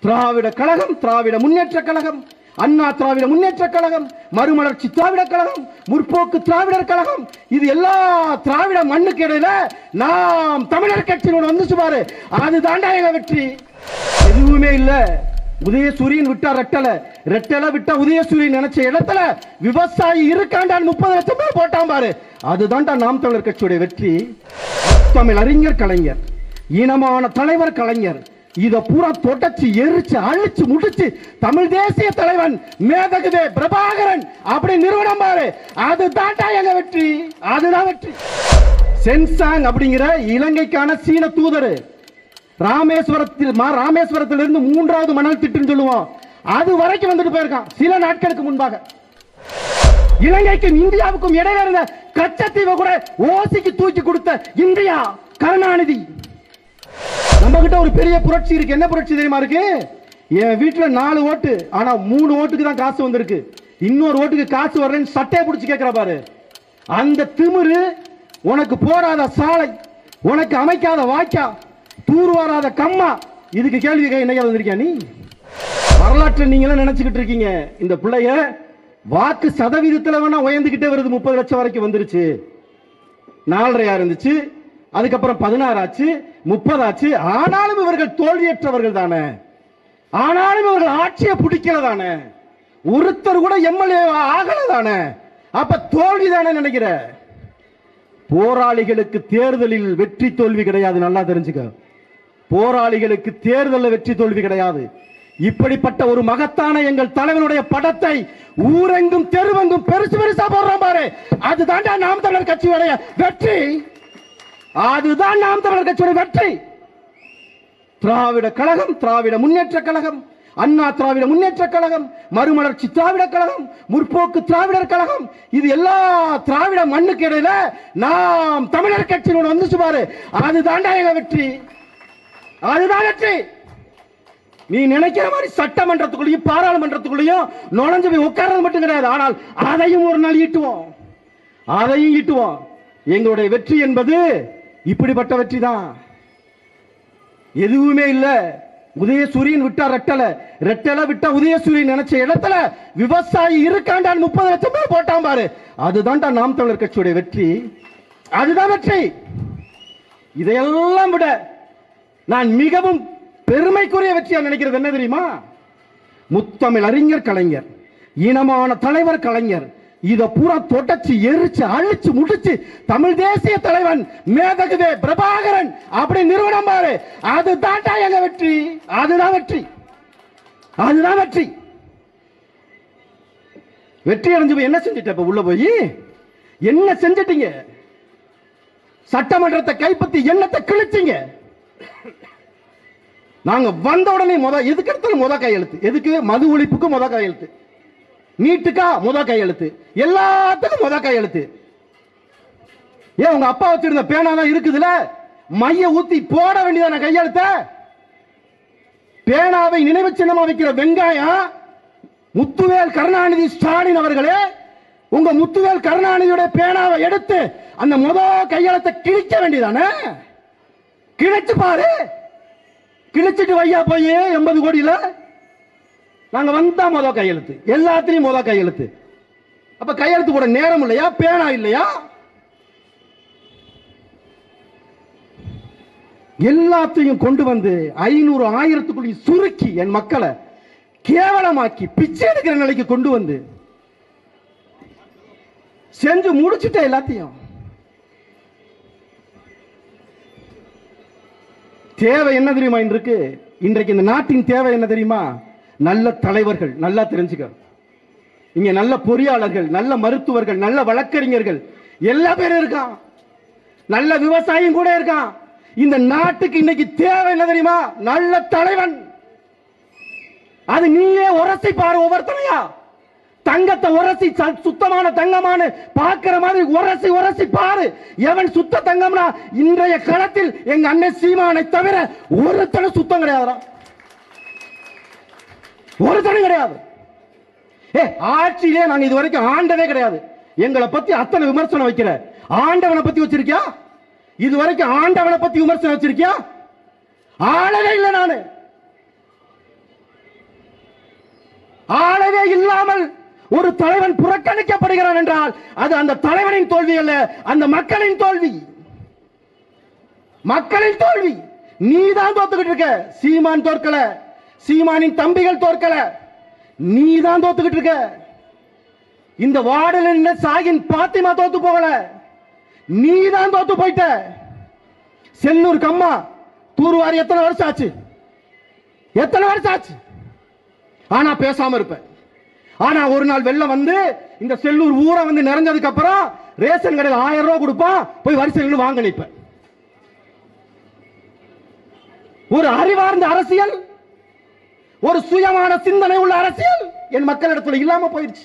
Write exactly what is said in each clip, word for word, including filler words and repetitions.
திராவிட கழகம், திராவிட முன்னேற்ற கழகம், அண்ணா திராவிட முன்னேற்ற கழகம், மறுமலர்ச்சி திராவிட கழகம், முற்போக்கு திராவிடர் கழகம், இது எல்லா திராவிட மண்ணுக்கு இடையில நாம் தமிழர் கட்சியோட வந்து பாரு, அது தாண்டா எங்க வெற்றி. எதுவுமே இல்ல. உதயசூரியன் விட்டா ரெட்டல, ரெட்டல விட்டா உதயசூரியன் நினைச்ச இடத்துல விவசாயி இருக்காண்டான் முப்பது லட்சம் பேர் போட்டான் பாரு, அதுதான்டா நாம் தமிழர் கட்சியுடைய வெற்றி. தமிழ் அறிஞர் கலைஞர், இனமான தலைவர் கலைஞர், இத பூரா தொடச்சி எரிச்சு அழிச்சு முடிச்சு தமிழ் தேசிய தலைவன் மேதகுவே பிரபாகரன் அப்படி நிறுவனம் பாரு, அது தாண்டா எங்க வெற்றி, அதுதான் வெற்றி. சென்சாங் அப்படிங்கிற இலங்கைக்கான சீன தூதர் ராமேஸ்வரத்தில் ராமேஸ்வரத்திலிருந்து மூன்றாவது மணல் திட்டுன்னு சொல்லுவோம், அது வரைக்கும் வந்துட்டு போயிருக்கான் சில நாட்களுக்கு முன்பாக. இலங்கைக்கும் இந்தியாவுக்கும் இடையில இருந்த கச்சத்தீவை கூட ஓசிக்கு தூக்கி கொடுத்த இந்தியா கருணாநிதி. நம்ம கிட்ட ஒரு பெரிய புரட்சி இருக்கு. என்ன புரட்சி தெரியுமா இருக்கு? என் வீட்டுல நாலு ஓட்டு, ஆனா மூணு ஓட்டுக்கு தான் காசு வந்திருக்கு, இன்னொரு ஓட்டுக்கு காசு வரலன்னு சட்டையை பிடிச்சி கேட்கிற பாரு. அந்த திமிரு உனக்கு போராத சாலை, உனக்கு அமைக்காத வாய்க்கா, தூர் வராத கம்மா, இதுக்கு கேள்வி என்ன வந்திருக்கியா நீ? வரலாற்றை நீங்களும் நினைச்சுக்கிட்டு இருக்கீங்க. இந்த பிள்ளைய வாக்கு சதவீதத்தில் வேணா உயர்ந்துகிட்டே வருது, முப்பது லட்சம் வரைக்கும் வந்துருச்சு. நாலரையா இருந்துச்சு, அதுக்கப்புறம் பதினாறு ஆச்சு, முப்பது ஆச்சு. ஆனாலும் இவர்கள் தோல்வியற்றவர்கள் தானே, ஆனாலும் இவர்கள் ஆட்சியை பிடிக்கல தானே, ஒருத்தர் கூட எம்எல்ஏ ஆகல தானே, அப்ப தோல்வி தானே நினைக்கிற? போராளிகளுக்கு தேர்தலில் வெற்றி தோல்வி கிடையாது, நல்லா தெரிஞ்சுக்க. போராளிகளுக்கு தேர்தலில் வெற்றி தோல்வி கிடையாது. இப்படிப்பட்ட ஒரு மகத்தான எங்கள் தலைவனுடைய படத்தை ஊரெங்கும் தெருவெங்கும் பெருசு பெருசா போடுறோம் பாரு, அதுதான் நாம் தமிழர் கட்சியுடைய வெற்றி, அதுதான் நாம் தமிழர் கட்சியுடைய வெற்றி. திராவிட கழகம், திராவிட முன்னேற்ற கழகம், அண்ணா திராவிட முன்னேற்ற கழகம், மறுமலர்ச்சி திராவிட கழகம், முற்போக்கு திராவிடர் கழகம், இது எல்லா திராவிட மண்ணுக்கு இடையில நாம் தமிழர் கட்சியோட வந்து பாரு, அதுதான்டா எங்க வெற்றி, அதுதான் வெற்றி. நீ நினைக்கிற மாதிரி சட்டமன்றத்துக்குள்ளேயும் பாராளுமன்றத்துக்குள்ளேயும் நுழைஞ்சு போய் உட்கார்றது மட்டும் கிடையாது, ஆனால் அதையும் ஒரு நாள் ஈட்டுவோம், அதையும் ஈட்டுவோம். எங்களுடைய வெற்றி என்பது இப்படிப்பட்ட வெற்றி தான். எதுவுமே இல்ல. உதயசூரியன் விட்டா ரெட்டல, ரெட்டல விட்டா உதயசூரியன் நினைச்ச இடத்துல விவசாயி இருக்காண்டான் முப்பது லட்சம் பேர் போட்டான் பாரு, அதுதான்டா நாம் தமிழர் கட்சியுடைய வெற்றி, அதுதான் வெற்றி. இதையெல்லாம் விட நான் மிகவும் பெருமைக்குரிய வெற்றியா நினைக்கிறது என்ன தெரியுமா? முத்தமிழ் அறிஞர் கலைஞர், இனமான தலைவர் கலைஞர், இத பூரா தொடச்சி எரிச்சு அழிச்சு முடிச்சு தமிழ் தேசிய தலைவன் மேதகுவே பிரபாகரன் அப்படி நிறுவனம் பாரு, அது தாண்டா எங்க வெற்றி, அதுதான் வெற்றி, அதுதான் வெற்றி. வெற்றி அடைஞ்சு போய் என்ன செஞ்சிட்ட? இப்ப உள்ள போய் என்ன செஞ்சிட்டீங்க? சட்டமன்றத்தை கைப்பற்றி என்னத்தை கிழிச்சிங்க? நாங்க வந்த உடனே முத எதுக்கு எடுத்தாலும் முத கையெழுத்து, எதுக்கு? மது ஒழிப்புக்கு முத கையெழுத்து, நீட்டுக்கா முத கையெழுத்து, எல்லாத்துக்கும் முத கையெழுத்து. ஏன் உங்க அப்பா வச்சிருந்த பேனா தான் இருக்குதுல, மைய ஊத்தி போட வேண்டியதான கையெழுத்த? பேனாவை நினைவு சின்னமா வைக்கிற வெங்காயம் முத்துவேல் கருணாநிதி ஸ்டாலின் அவர்களே, உங்க முத்துவேல் கருணாநிதியோட பேனாவை எடுத்து அந்த முத கையெழுத்தை கிழிக்க வேண்டியதானே? கிழிச்சு பாரு, கிழிச்சிட்டு வையா போய் எண்பது கோடியில நாங்க வந்தா முத கையெழுத்து, எல்லாத்திலையும் முத கையெழுத்து. அப்ப கையெழுத்து கூட நேரம் இல்லையா? பேனா இல்லையா? எல்லாத்தையும் கொண்டு வந்து ஐநூறு ஆயிரத்துக்குள்ளே சுருக்கி என் மக்களை கேவலமாக்கி பிச்சை எடுக்கிற நிலைக்கு கொண்டு வந்து செஞ்சு முடிச்சுட்ட எல்லாத்தையும். தேவை என்ன தெரியுமா இன்றைக்கு? இன்றைக்கு இந்த நாட்டின் தேவை என்ன தெரியுமா? நல்ல தலைவர்கள், நல்லா தெரிஞ்சுக்க. இங்க நல்ல பொறியாளர்கள், நல்ல மருத்துவர்கள், நல்ல வழக்கறிஞர்கள் எல்லா பேரும் இருக்கான், நல்ல விவசாயியும் கூட இருக்கான். இந்த நாட்டுக்கு இன்னைக்கு தேவை என்ன தெரியுமா? நல்ல தலைவன். அது நீயே உரசி பாரு, ஒவ்வொருத்தனையா தங்கத்தை உரசி சுத்தமான தங்கமான பார்க்கிற மாதிரி உரசி உரசி பாரு. எவன் சுத்த தங்கம்னா இன்றைய களத்தில் எங்க அண்ணன் சீமானை தவிர ஒருத்தனை சுத்தம் கிடையாது, ஒருத்தனும் கிடையாது. ஏ ஆட்சியிலே நாங்க இது வரைக்கும் ஆண்டவே கிடையாது. எங்களை பத்தி அத்தனை விமர்சனம் வைக்கிற ஆண்டவனை பத்தி வச்சிருக்கியா? இது வரைக்கும் ஆண்டவனை பத்தி விமர்சனம் வச்சிருக்கியா? ஆளவே இல்லை. நானு அறவே இல்லாமல் ஒரு தலைவன் புறக்கணிக்கப்படுகிறான் என்றால் அது அந்த தலைவனின் தோல்வி அல்ல, அந்த மக்களின் தோல்வி. மக்களின் தோல்வி. நீதான் தோத்துக்கிட்டு இருக்க. சீமான் தோற்கல, சீமானின் தம்பிகள் தோற்கல, நீதான் தோத்துக்கிட்டு இருக்க. இந்த வார்டில் சாகின் பாத்திமா தோத்து போகல, நீதான் தோத்து போயிட்ட. செல்லூர் கம்மா தூர்வாரி எத்தனை வருஷம் ஆச்சு? எத்தனை வருஷம் ஆச்சு? ஆனா பேசாம இருப்ப. ஆனா ஒரு நாள் வெள்ளம் வந்து இந்த செல்லூர் ஊரை வந்து நிறைஞ்சதுக்கு அப்புறம் ரேஷன் கடையில் ஆயிரம் ரூபாய் கொடுப்பான், போய் வரிசையில் வாங்க நிற்ப. ஒரு அறிவார்ந்த அரசியல், ஒரு சுயமான சிந்தனை உள்ள அரசியல் என் மக்களிடத்தில் இல்லாம போயிடுச்சு.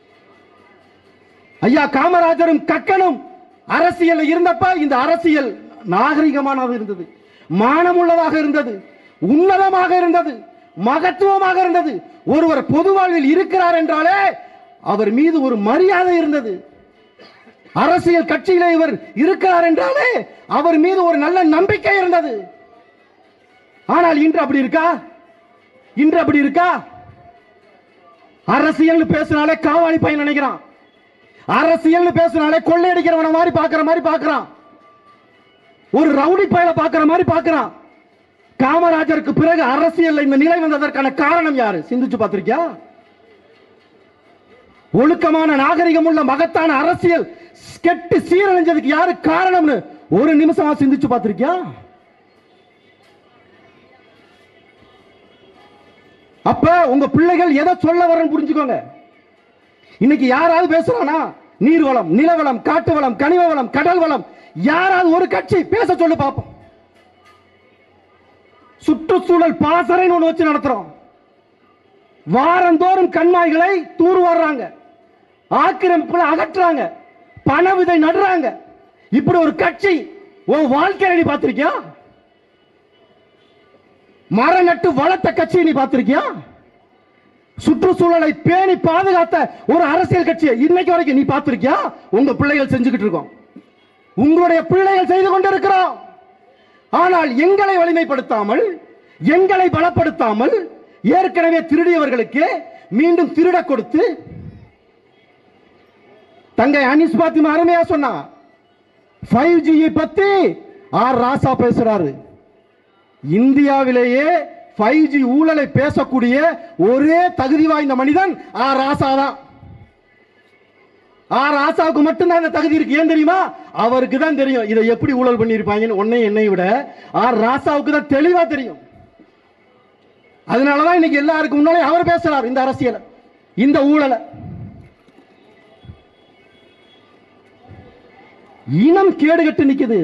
ஐயா காமராஜரும் கக்கனும் அரசியல் இருந்தப்ப இந்த அரசியல் நாகரிகமானது இருந்தது, மானமுள்ளதாக இருந்தது, உன்னதமாக இருந்தது, மகத்துவமாக இருந்தது. ஒருவர் பொது வாழ்வில் இருக்கிறார் என்றாலே அவர் மீது ஒரு மரியாதை இருந்தது. அரசியல் கட்சியிலே இவர் இருக்கிறார் என்றாலே அவர் மீது ஒரு நல்ல நம்பிக்கை இருந்தது. ஆனால் இன்று அப்படி இருக்கா? இன்று அப்படி இருக்கா? அரசியல் பேசினாலே காவாலி பையன் நினைக்கிறான், அரசியல் பேசினாலே கொள்ளையடிக்கிறவன மாதிரி பாக்குற மாதிரி பாக்குறான், ஒரு ரவுடி பையல பாக்குற மாதிரி பாக்குறான். காமராஜருக்கு பிறகு அரசியல் இந்த நிலை வந்ததற்கான காரணம் யாரு? சிந்திச்சு பார்த்திருக்கியா? ஒழுக்கமான நாகரிகம் உள்ள மகத்தான அரசியல் கெட்டு சீரழிஞ்சதுக்கு யாரு காரணம்னு ஒரு நிமிஷமா சிந்திச்சு பார்த்திருக்கியா? அப்ப உங்க பிள்ளைகள் எதை சொல்ல வரன்னு புரிஞ்சுக்கோங்க. இன்னைக்கு யாராவது பேசுறானா? நீர்வளம், நிலவளம், காட்டு வளம், கனிம வளம், கடல் வளம், யாராவது ஒரு கட்சி பேச சொல்லு பார்ப்போம். சுற்றுச்சூழல் பாசறைன்னு ஒண்ணு வச்சு நடத்துறோம். வாரந்தோறும் கண்மாய்களை தூர்வாடுறாங்க, ஆக்கிரமிப்புகளை அகற்றுறாங்க, பண விதை நடுறாங்க. இப்படி ஒரு கட்சி உன் வாழ்க்கையில நீ பார்த்திருக்கியா? மர நட்டு வளர்த்த கட்சியை நீ பார்த்திருக்கியா? சுற்றுச்சூழலை பேணி பாதுகாத்த ஒரு அரசியல் கட்சியை இன்னைக்கு வரைக்கும் நீ பார்த்திருக்கியா? உங்க பிள்ளைகள் செஞ்சுக்கிட்டு இருக்கோம், உங்களுடைய பிள்ளைகள் செய்து கொண்டிருக்கிறோம். ஆனால் எங்களை வலிமைப்படுத்தாமல், எங்களை பலப்படுத்தாமல், ஏற்கனவே திருடியவர்களுக்கு மீண்டும் திருட கொடுத்து, தங்கை அனிஸ் பாத்திமா அருமையா சொன்னா, ஃபைவ் ஜி பத்தி ஆர் ராசா பேசுறாரு. இந்தியாவிலேயே ஃபைவ் ஜி ஊழலை பேசக்கூடிய ஒரே தகுதி வாய்ந்த மனிதன் ஆர் ராசா தான். ஆர் ராசாவுக்கு மட்டும்தான் அந்த தகுதி இருக்கு. ஏன் தெரியுமா? அவருக்கு தான் தெரியும் இதை எப்படி ஊழல் பண்ணியிருப்பாங்கன்னு. ஒன்னை என்னை விட ஆர் ராசாவுக்கு தான் தெளிவா தெரியும். அதனாலதான் இன்னைக்கு எல்லாருக்கும் முன்னாலே அவர் பேசுறார் இந்த அரசியல், இந்த ஊழலை. இனம் கேடுகட்டு நிக்குது.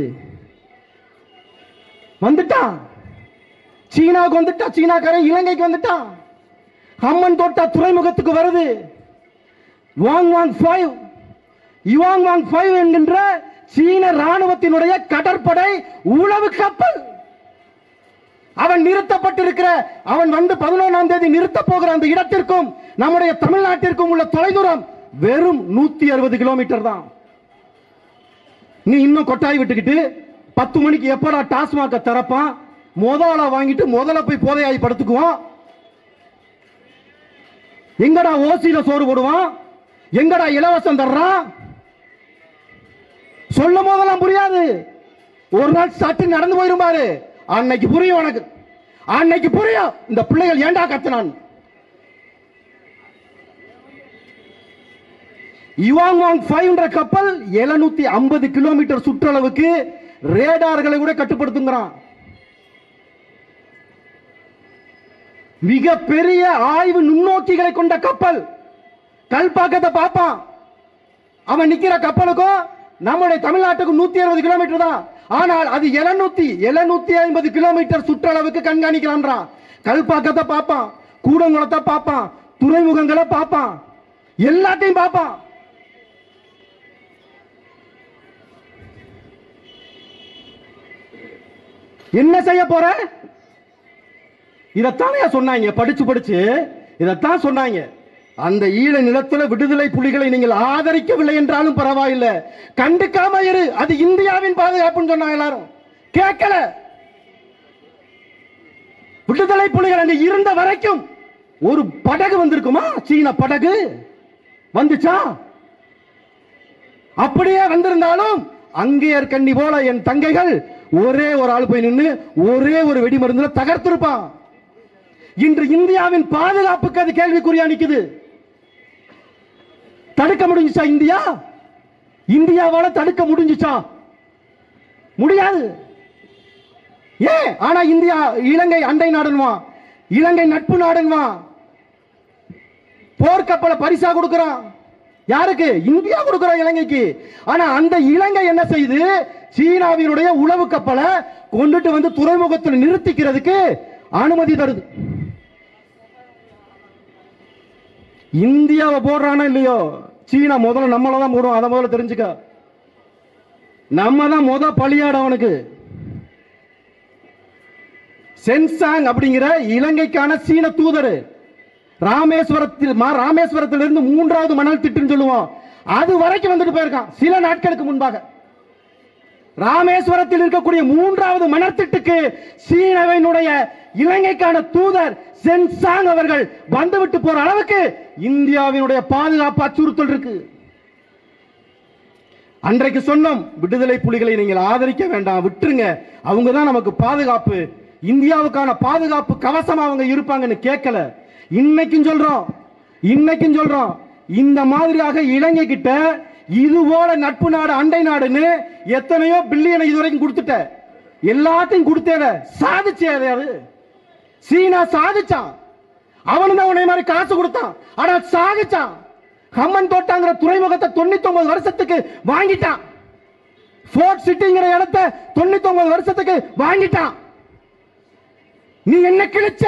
வந்துட்டான் சீனாவுக்கு, வந்துட்டா சீனாக்காரன் இலங்கைக்கு வந்துட்டான். அம்மன் தோட்டா துறைமுகத்துக்கு வருது. Wang Wang five Yuan Wang five என்கின்ற சீன ராணுவத்தினுடைய கடற்படை உளவு கப்பல் அவன் நிறுத்தப்பட்டிருக்கிற, அவன் வந்து பதினொன்றாம் தேதி நிறுத்த போகிற அந்த இடத்திற்கும் நம்முடைய தமிழ்நாட்டிற்கும் உள்ள தொலைதூரம் வெறும் நூத்தி அறுபது கிலோமீட்டர் தான். நீ இன்னும் கொட்டாய் விட்டுக்கிட்டு பத்து மணிக்கு எப்படா டாஸ்மாக திறப்பான், முதல வாங்கிட்டு முதல்ல போய் போதையாய் படுத்துக்குவான். எங்கடா ஓசியில சோறு போடுவான், எங்கடா இலவசம் தர்றான், சொல்லும் போதெல்லாம் புரியாது. ஒரு நாள் சட்டு நடந்து போயிரும் பாரு, அன்னைக்கு புரியும் உனக்கு, அன்னைக்கு புரியும் இந்த பிள்ளைகள் ஏண்டா கத்துனான். யுவாங் வாங் ஃபைவ் என்ற கப்பல் எழுநூத்தி ஐம்பது கிலோமீட்டர் சுற்றளவுக்கு ரேடார்களை கூட கட்டுப்படுத்துங்கிறான். மிக பெரிய ஆய்வு நுண்ணோக்கிகளை கொண்ட கப்பல். கல்பாக்கத்தை பார்ப்பான். அவன் நிக்கிற கப்பலுக்கும் நம்முடைய தமிழ்நாட்டுக்கும் நூத்தி அறுபது கிலோமீட்டர் தான். ஆனால் அது எழுநூத்தி எழுநூத்தி ஐம்பது கிலோமீட்டர் சுற்றளவுக்கு கண்காணிக்கிறான். கல்பாக்கத்தை பார்ப்பான், கூடங்குளத்தை பார்ப்பான், துறைமுகங்களை பார்ப்பான், எல்லாத்தையும் பார்ப்பான். என்ன செய்ய போற? இதத்தானே சொன்னாங்க, படிச்சு படிச்சு இதத்தான் சொன்னாங்க. அந்த ஈழ நிலத்துல விடுதலை புலிகளை நீங்கள் ஆதரிக்கவில்லை என்றாலும் பரவாயில்லை, கண்டுக்காம இரு, அது இந்தியாவின் பாதுகாப்புன்னு சொன்னாங்க. எல்லாரும் கேட்கல. விடுதலை புலிகள் அங்க இருந்த வரைக்கும் ஒரு படகு வந்திருக்குமா? சீன படகு வந்துச்சா? அப்படியே வந்திருந்தாலும் அங்கேயர் கண்ணி போல என் தங்கைகள் ஒரே ஒரு ஆள் போய் நின்று ஒரே ஒரு வெடி மருந்துல தகர்த்திருப்பான். இன்று இந்தியாவின் பாதுகாப்புக்கு அது கேள்விக்குறியா நிக்குது. தடுக்க முடிஞ்சுச்சா இந்தியா? இந்தியாவால தடுக்க முடிஞ்சுச்சா? முடியாது. ஏன்? ஆனா இந்தியா இலங்கை அண்டை நாடுன்வா, இலங்கை நட்பு நாடுன்வா, போர்க்கப்பலை பரிசா கொடுக்கிறான். யாருக்கு? இந்தியா கொடுக்கிறான் இலங்கைக்கு. ஆனா அந்த இலங்கை என்ன செய்து சீனாவினுடைய உளவு கப்பலை கொண்டுட்டு வந்து துறைமுகத்தில் நிறுத்திக்கிறதுக்கு அனுமதி தருது. இந்தியாவை போடுறானா இல்லையோ, சீனா முதல்ல நம்மள தான் போடும். அதை முதல்ல தெரிஞ்சுக்க. நம்ம தான் முத பலியாட அவனுக்கு. சென்சாங் அப்படிங்கிற இலங்கைக்கான சீன தூதர் ராமேஸ்வரத்தில் ராமேஸ்வரத்திலிருந்து மூன்றாவது மணல் திட்டுன்னு சொல்லுவோம், அது வரைக்கும் வந்துட்டு போயிருக்கான் சில நாட்களுக்கு முன்பாக. ராமேஸ்வரத்தில் இருக்கக்கூடிய மூன்றாவது மணல் திட்டுக்கு சீனாவினுடைய இலங்கைக்கான தூதர் சென்சாங் அவர்கள் வந்துவிட்டு போற அளவுக்கு இந்தியாவினுடைய பாதுகாப்பு அச்சுறுத்தல் இருக்கு. அன்றைக்கு சொன்னோம், விடுதலை புலிகளை நீங்கள் ஆதரிக்க வேண்டாம், விட்டுருங்க, அவங்க தான் நமக்கு பாதுகாப்பு, இந்தியாவுக்கான பாதுகாப்பு கவசம் அவங்க இருப்பாங்கன்னு கேட்கல. இன்னைக்கும் சொல்றோம், இன்னைக்கும் சொல்றோம், இந்த மாதிரியாக இலங்கை கிட்ட இது போல நட்பு நாடு அண்டை நாடுன்னு எத்தனையோ பில்லியனை இதுவரைக்கும் கொடுத்துட்ட, எல்லாத்தையும் கொடுத்தேத சாதிச்சே. அது சீனா சாதிச்சான், அவனு தான் உன்னை மாதிரி காசு கொடுத்தான், ஆனா சாதிச்சான். ஹம்மன் தோட்டாங்கிற துறைமுகத்தை தொண்ணூத்தி ஒன்பது வருஷத்துக்கு வாங்கிட்டான். போர்ட் சிட்டிங்கிற இடத்தை தொண்ணூத்தி ஒன்பது வருஷத்துக்கு வாங்கிட்டான். நீ என்ன கிழிச்ச?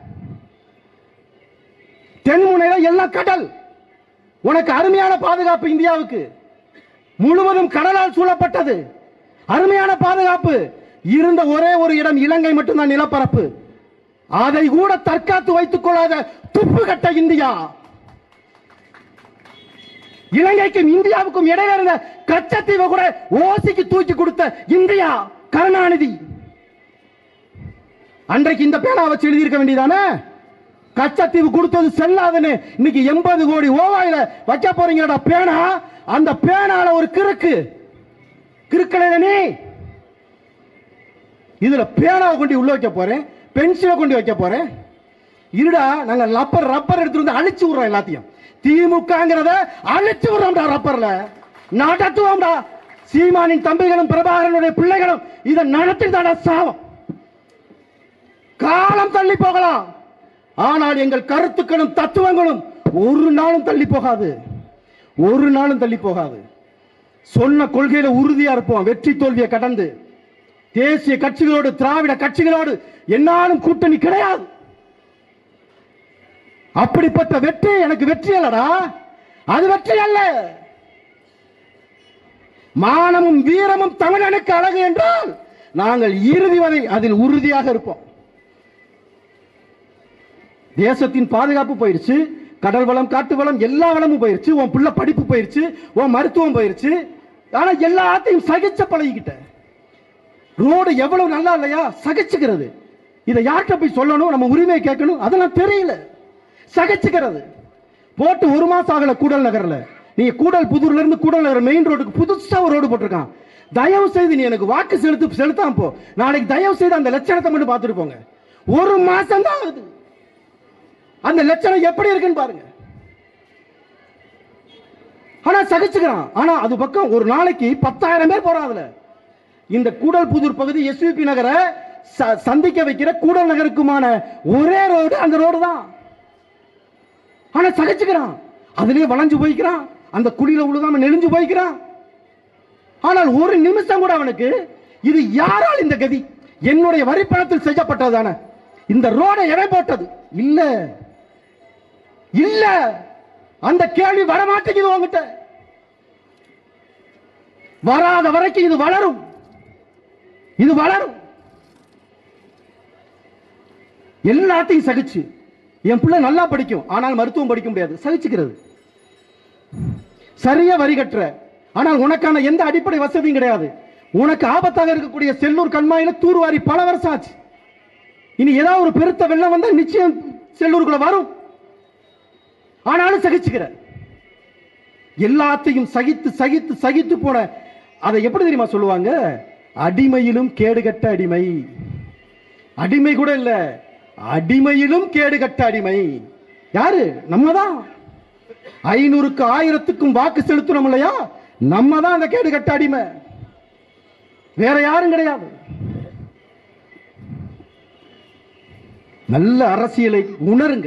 தென்முனையில எல்லாம் கடல். உனக்கு அருமையான பாதுகாப்பு இந்தியாவுக்கு, முழுவதும் கடலால் சூழப்பட்டது, அருமையான பாதுகாப்பு. இருந்த ஒரே ஒரு இடம் இலங்கை மட்டும்தான் நிலப்பரப்பு. அதை கூட தற்காத்து வைத்துக் கொள்ளாத துப்பு கட்ட இந்தியா. இலங்கைக்கும் இந்தியாவுக்கும் இடையில இருந்த கச்சத்தீவை கூட ஓசிக்கு தூக்கி கொடுத்த இந்தியா கருணாநிதி. அன்றைக்கு இந்த பேனா வச்சு எழுதியிருக்க வேண்டியதானே? கச்சத்தீவு கொடுத்தது செல்லாதுன்னு இன்னைக்கு எண்பது கோடி ஓவாயில வைக்க போறீங்கடா பேனா. அந்த பேனால ஒரு கிறுக்கு கிறுக்கல. நீ இதுல பேனாவை கொண்டு உள்ள வைக்க போறேன், பென்சிலை கொண்டு வைக்க போறேன். இருடா, நாங்க ரப்பர் ரப்பர் எடுத்து வந்து அழிச்சு விடுறோம் எல்லாத்தையும். திமுகங்கிறத அழிச்சு விடுறோம்டா, ரப்பர்ல நடத்துவோம்டா. சீமானின் தம்பிகளும் பிரபாகரனுடைய பிள்ளைகளும் இதை நடத்திட்டாடா சாவம். காலம் தள்ளி போகலாம், ஆனால் எங்கள் கருத்துக்களும் தத்துவங்களும் ஒரு நாளும் தள்ளி போகாது, ஒரு நாளும் தள்ளி போகாது. சொன்ன கொள்கையில உறுதியா இருப்போம். வெற்றி தோல்வியை கடந்து தேசிய கட்சிகளோடு திராவிட கட்சிகளோடு என்னாலும் கூட்டணி கிடையாது. அப்படிப்பட்ட வெற்றி எனக்கு வெற்றி அல்லடா, அது வெற்றி அல்ல. மானமும் வீரமும் தமிழனுக்கு அழகு என்றால் நாங்கள் இறுதி வரை அதில் உறுதியாக இருப்போம். தேசத்தின் பாதுகாப்பு போயிருச்சு, கடல் வளம் காட்டு வளம் எல்லா வளமும் போயிருச்சு, உன் பிள்ளை படிப்பு போயிருச்சு, உன் மருத்துவம் போயிருச்சு. ஆனா எல்லாத்தையும் சகிச்ச பழகிக்கிட்ட. ரோடு எவ்வளவு நல்லா இல்லையா, சகிச்சுக்கிறது. இதை யார்கிட்ட போய் சொல்லணும், நம்ம உரிமையை கேட்கணும், அதெல்லாம் தெரியல. சகிச்சுக்கிறது. போட்டு ஒரு மாசம் ஆகல கூடல் நகர்ல. நீங்க கூடல் புதூர்ல இருந்து கூடல் நகர் மெயின் ரோடுக்கு புதுசா ஒரு ரோடு போட்டிருக்கான். தயவு செய்து நீ எனக்கு வாக்கு செலுத்து செலுத்தாம போ. நாளைக்கு தயவு செய்து அந்த லட்சணத்தை மட்டும் பார்த்துட்டு போங்க. ஒரு மாசம் தான் ஆகுது, அந்த லட்சணம் எப்படி இருக்குன்னு பாருங்க. ஆனா சகிச்சுக்கிறான். ஆனா அது பக்கம் ஒரு நாளைக்கு பத்தாயிரம் பேர் போறான். அதுல இந்த கூடல் புதூர் பகுதி எஸ்விபி நகரை சந்திக்க வைக்கிற கூடல் நகருக்குமான ஒரே ரோடு அந்த ரோடு தான். ஆனா சகிச்சுக்கிறான், அதுலயே வளைஞ்சு போய்க்கிறான், அந்த குழியில உழுகாம நெளிஞ்சு போய்க்கிறான். ஆனால் ஒரு நிமிஷம் கூட அவனுக்கு இது யாரால் இந்த கதி, என்னுடைய வரி பணத்தில் செய்யப்பட்டதான இந்த ரோடை எடை போட்டது இல்ல இல்ல அந்த கேள்வி வரமாட்டேங்குது உங்ககிட்ட. வராத வரைக்கும் இது வளரும், இது வளரும். எல்லாத்தையும் சகிச்சு என் பிள்ளை நல்லா படிக்கும், ஆனால் மருத்துவம் படிக்க முடியாது, சகிச்சுக்கிறது. சரியா வரி கட்டுற, ஆனால் உனக்கான எந்த அடிப்படை வசதியும் கிடையாது. உனக்கு ஆபத்தாக இருக்கக்கூடிய செல்லூர் கண்மாயில தூர்வாரி பல வருஷம் ஆச்சு. இனி ஏதாவது ஒரு பெருத்த வெள்ளம் வந்தா நிச்சயம் செல்லூருக்குள்ள வரும். ஆனாலும் சகிச்சுக்கிற. எல்லாத்தையும் சகித்து சகித்து சகித்து போன அதை எப்படி தெரியுமா சொல்லுவாங்க? அடிமையிலும் கேடுகட்ட அடிமை. அடிமை கூட இல்ல, அடிமையிலும் கேடுகட்ட அடிமை. யாரு? நம்ம தான். ஐநூறுக்கு ஆயிரத்துக்கும் வாக்கு செலுத்தணும் இல்லையா? நம்ம தான் அந்த கேடுகட்ட அடிமை, வேற யாரும் கிடையாது. நல்ல அரசியலை உணருங்க.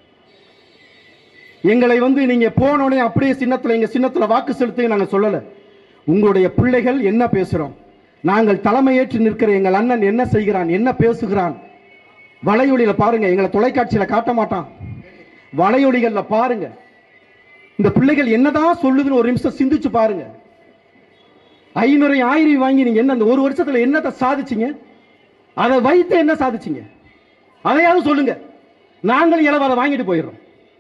எங்களை வந்து நீங்க போனோடனே அப்படியே சின்னத்துல எங்க சின்னத்துல வாக்கு செலுத்த நாங்க சொல்லல. உங்களுடைய பிள்ளைகள் என்ன பேசுறோம், நாங்கள் தலைமையேற்று நிற்கிற எங்கள் அண்ணன் என்ன செய்கிறான், என்ன பேசுகிறான், வலையொலியில பாருங்க. எங்களை தொலைக்காட்சியில காட்ட மாட்டான், வலையொலிகள்ல பாருங்க. இந்த பிள்ளைகள் என்னதான் சொல்லுதுன்னு ஒரு நிமிஷம் சிந்திச்சு பாருங்க. ஐநூறு ஆயிரம் வாங்கி நீங்க என்ன அந்த ஒரு வருஷத்துல என்னத்தை சாதிச்சீங்க? அதை வைத்து என்ன சாதிச்சீங்க? அதையாவது சொல்லுங்க. நாங்களும் இலவசம் வாங்கிட்டு போயிடுறோம்.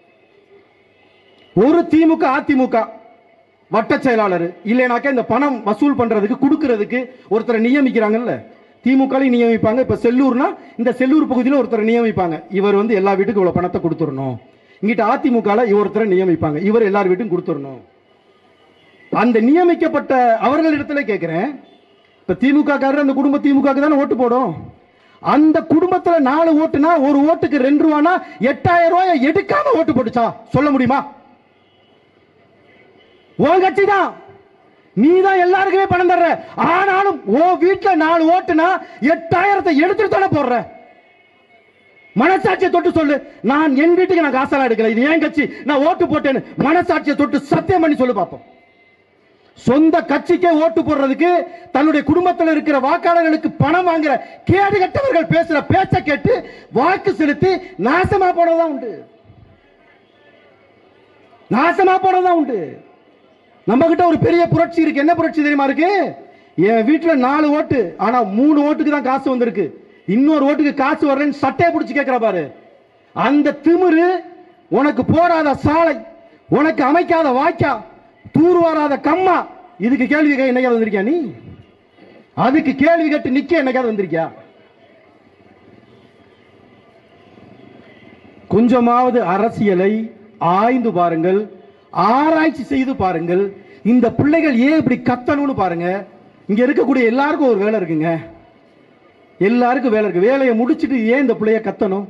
ஒரு திமுக அதிமுக வட்ட செயலாளர் இல்லைனாக்கா இந்த பணம் வசூல் பண்றதுக்கு கொடுக்கிறதுக்கு ஒருத்தரை நியமிக்கிறாங்கல்ல. திமுக நியமிப்பாங்க. இப்ப செல்லூர்னா இந்த செல்லூர் பகுதியில் ஒருத்தரை நியமிப்பாங்க. இவர் வந்து எல்லா வீட்டுக்கும் இவ்வளவு பணத்தை கொடுத்துடணும். இங்கிட்ட அதிமுக ஒருத்தரை நியமிப்பாங்க. இவர் எல்லார் வீட்டுக்கும் கொடுத்துடணும். அந்த நியமிக்கப்பட்ட அவர்களிடத்துல கேட்கிறேன், இப்ப திமுக காரர் அந்த குடும்ப திமுக தானே ஓட்டு போடும். அந்த குடும்பத்துல நாலு ஓட்டுனா ஒரு ஓட்டுக்கு ரெண்டு ரூபானா எட்டாயிரம் ரூபாய் எடுக்காம ஓட்டு போட்டுச்சா சொல்ல முடியுமா? உன் கட்சி தான், நீ தான் எல்லாருக்குமே பணம் தர்ற. ஆனாலும் உன் வீட்டுல நாலு ஓட்டுனா எட்டாயிரத்தை எடுத்துட்டு தானே போடுற. மனசாட்சியை தொட்டு சொல்லு, நான் என் வீட்டுக்கு நான் காசெல்லாம் எடுக்கல, இது ஏன் கட்சி, நான் ஓட்டு போட்டேன்னு மனசாட்சியை தொட்டு சத்தியம் பண்ணி சொல்லு பார்ப்போம். சொந்த கட்சிக்கே ஓட்டு போடுறதுக்கு தன்னுடைய குடும்பத்தில் இருக்கிற வாக்காளர்களுக்கு பணம் வாங்குற கேடு கட்டவர்கள் பேசுற பேச்ச கேட்டு வாக்கு செலுத்தி நாசமா போனதான் உண்டு, நாசமா போனதான் உண்டு. நம்ம கிட்ட ஒரு பெரிய புரட்சி இருக்கு. என்ன புரட்சி தெரியுமா இருக்கு? என் வீட்டுல நாலு ஓட்டு, ஆனா மூணு ஓட்டுக்கு தான் காசு வந்திருக்கு, இன்னொரு ஓட்டுக்கு காசு வரலன்னு சட்டையை பிடிச்சு கேட்கிற பாரு. அந்த திமிரு உனக்கு போடாத சாலை, உனக்கு அமைக்காத வாய்க்கா, தூர் வராத கம்மா, இதுக்கு கேள்வி கேட்க என்னைக்காவது வந்திருக்கியா நீ? அதுக்கு கேள்வி கேட்டு நிக்க என்னைக்காவது வந்திருக்கியா? கொஞ்சமாவது அரசியலை ஆய்ந்து பாருங்கள், ஆராய்ச்சி செய்து பாருங்கள். இந்த பிள்ளைகள் ஏன் இப்படி கத்தணும்னு பாருங்க. இங்க இருக்கக்கூடிய எல்லாருக்கும் ஒரு வேலை இருக்குங்க, எல்லாருக்கும் வேலை இருக்கு. வேலையை முடிச்சிட்டு ஏன் இந்த பிள்ளைய கத்தணும்?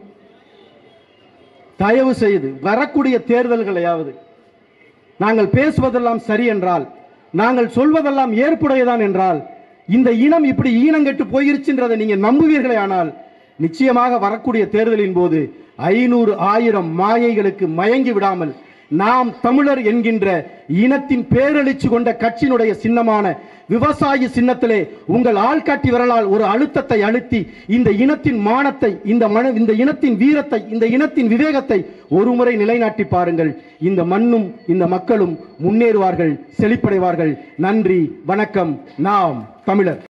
தயவு செய்து வரக்கூடிய தேர்தல்களையாவது நாங்கள் பேசுவதெல்லாம் சரி என்றால், நாங்கள் சொல்வதெல்லாம் ஏற்புடையதான் என்றால், இந்த இனம் இப்படி ஈனங்கெட்டு போயிருச்சுன்றதை நீங்க நம்புவீர்களே ஆனால் நிச்சயமாக வரக்கூடிய தேர்தலின் போது ஐநூறு ஆயிரம் மாயைகளுக்கு மயங்கி விடாமல் நாம் தமிழர் என்கின்ற இனத்தின் பேரெழுச்சி கொண்ட கட்சியினுடைய சின்னமான விவசாயி சின்னத்திலே உங்கள் ஆள்காட்டி விரலால் ஒரு அழுத்தத்தை அழுத்தி இந்த இனத்தின் மானத்தை, இந்த மன இந்த இனத்தின் வீரத்தை, இந்த இனத்தின் விவேகத்தை ஒருமுறை நிலைநாட்டி பாருங்கள். இந்த மண்ணும் இந்த மக்களும் முன்னேறுவார்கள், செழிப்படைவார்கள். நன்றி, வணக்கம். நாம் தமிழர்.